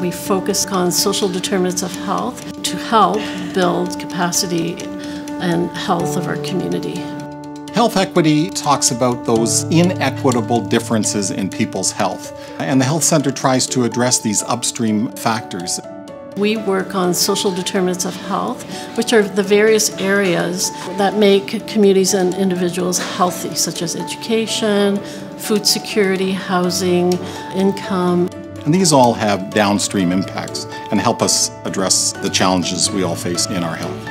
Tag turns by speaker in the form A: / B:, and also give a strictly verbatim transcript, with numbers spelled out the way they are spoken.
A: We focus on social determinants of health to help build capacity and health of our community.
B: Health equity talks about those inequitable differences in people's health, and the Health Centre tries to address these upstream factors.
A: We work on social determinants of health, which are the various areas that make communities and individuals healthy, such as education, food security, housing, income.
B: And these all have downstream impacts and help us address the challenges we all face in our health.